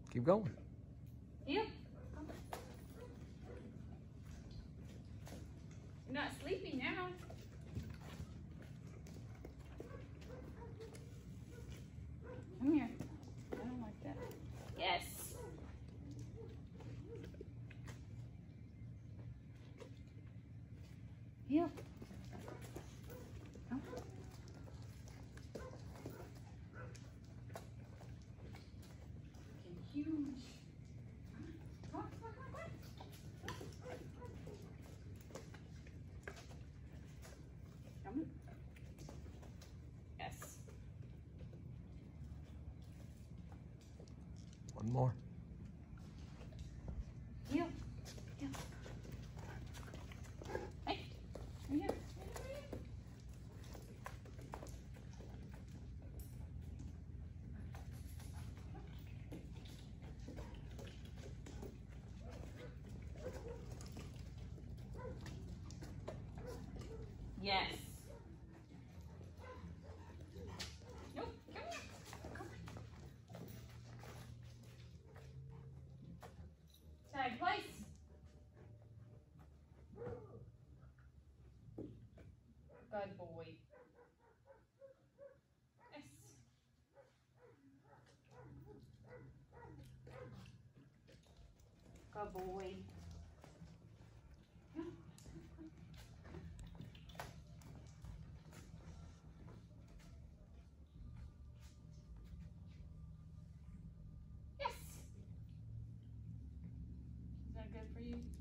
Keep going. Yep. You're not sleeping now. Come here. I don't like that. Yes. Yep. Come. Huge. Come on, come on, come on, come on. Yes. One more. Heel. Heel. Hey. Right here. Yes. Nope. Come here. Come on. Tag place. Good boy. Yes. Good boy. Yes. Is that good for you?